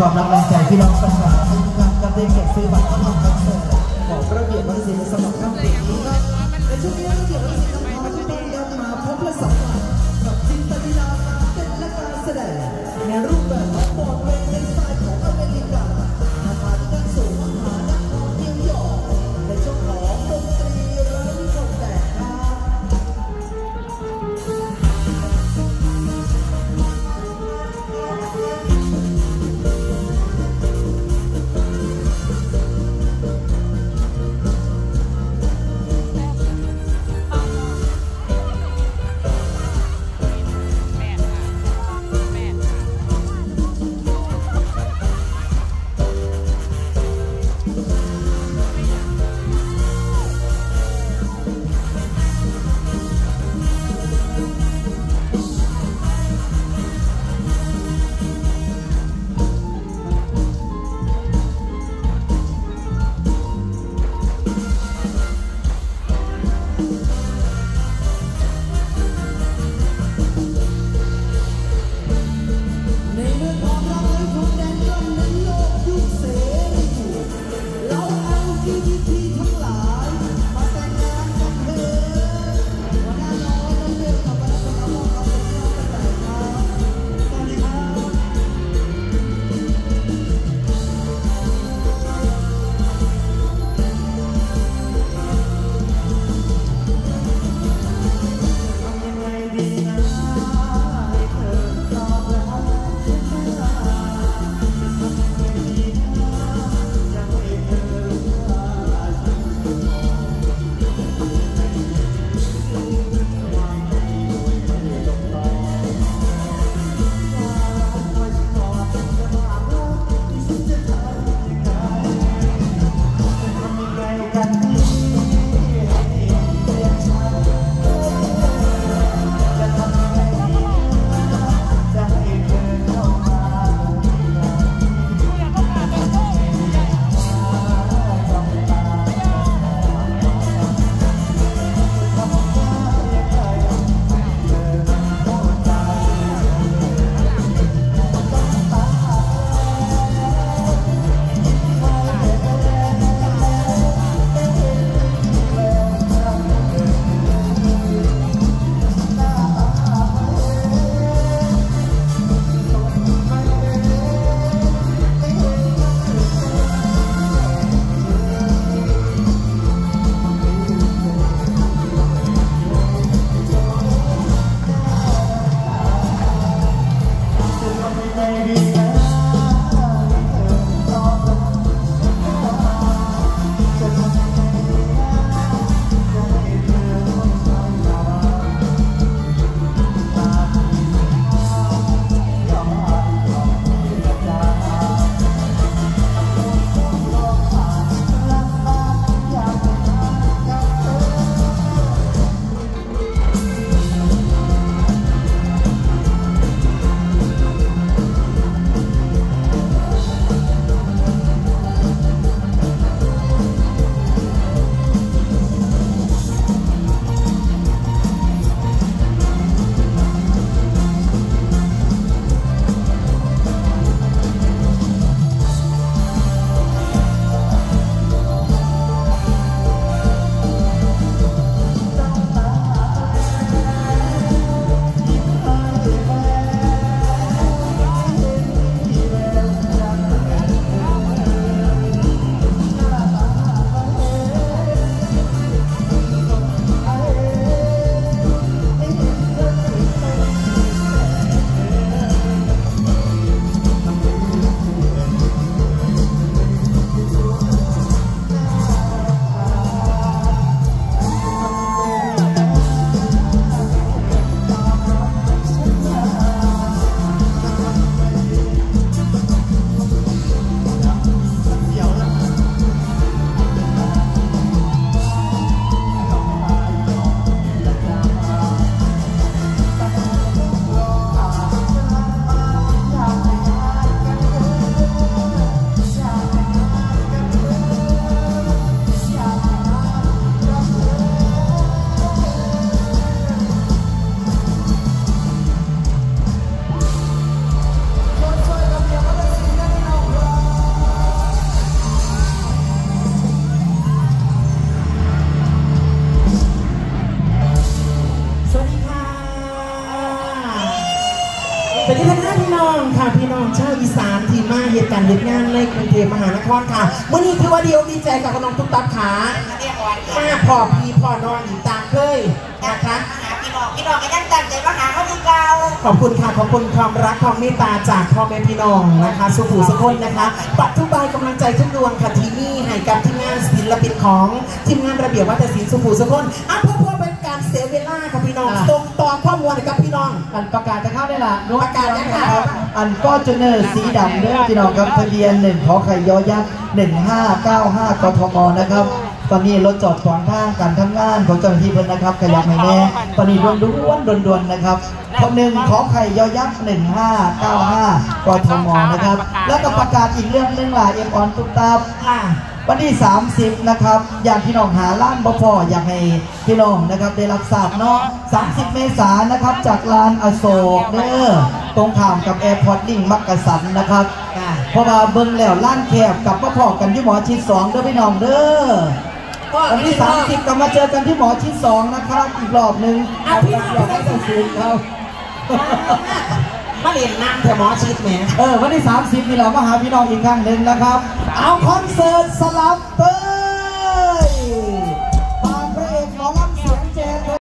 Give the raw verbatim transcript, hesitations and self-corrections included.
ความรักแรงใจที่น้องประชาชนการกระเด็นเก็บซื้อบัตรเข้ามาคอนเสิร์ตของระเบียบวัฒนศิลป์สำหรับค่ำคืนนี้ครับในช่วงนี้ระเบียบวัฒนศิลป์พาทุกท่านย้อนมาพบและสัมผัสกับจินตลีลาการเต้นและการแสดงในรูปแบบของบอร์ดเพลงในสไตล์ของอเมริกันนำพาทุกท่านสู่มหานครนิวยอร์กในช่วงของดนตรีเริ่มต้นแต่ครับสวัสดีท่านพี่น้องค่ะพี่น้องชาวอีสานที่มาเหตุการณ์เหตุงานในกรุงเทพมหานครค่ะวันนี้คือว่าเดียวดีใจกับน้องตุ๊กตาขามาพอพี่พอนอนอยู่ตามเคยนะคะพี่น้องพี่น้องก็ยังตั้งใจมาหาเขาคือเก่าขอบคุณค่ะขอบคุณความรักความเมตตาจากพ่อแม่พี่น้องนะคะสุขุสุขคนนะคะปัจจุบันกำลังใจทุกดวงค่ะที่นี่ให้กับทีมงานศิลปินของทีมงานระเบียบวัฒนศิลป์สุขุสุขคนอ่ะเพื่อเพื่อเป็นการเสียเวลาค่ะพี่น้องตรงต่อข้อมูลกับพี่น้องอันประกาศจะเข้าได้ละประกาศนะคะอันก็จูเนอร์สีดำเด้อพี่น้องครับทะเบียนหนึ่งขอไข่ยอยักษ์หนึ่งห้าเก้าห้ากทมนะครับตอนนี้รถจอดขวางทางการทำงานของเจ้าหน้าที่เพิ่นนะครับขยับให้แน่ตอนนี้ด่วนด่วนด่วนด่วนนะครับคนหนึ่งขอไข่ยอยักษ์หนึ่งห้าเก้าห้ากทมนะครับแล้วก็ประกาศอีกเรื่องหนึ่งล่ะเอ็มออนตุ๊กตาวันที่สามสิบนะครับอยากพี่น้องหาล้านบ่พออยากให้พี่น้องนะครับได้รับทราบเนาะสามสิบเมษายนนะครับจากลานอโศกเด้อตรงข้ามกับแอร์พอร์ตลิงมักกะสันนะครับเพราะว่าเบิ่งแล้วล้านแคบกับบ่พอกันที่หมอชิดสองเด้อพี่น้องเด้อวันที่สามสิบก็มาเจอกันที่หมอชิดสองนะครับอีกรอบหนึ่งเอาพี่น้องได้สักสิบเขามาเรียนน้ำแต่หมอชิดแหมเออวันที่สามสิบนี่เรามาหาพี่น้องอีกครั้งหนึ่งนะครับเอาคอนเสิร์ตสลับเตอร์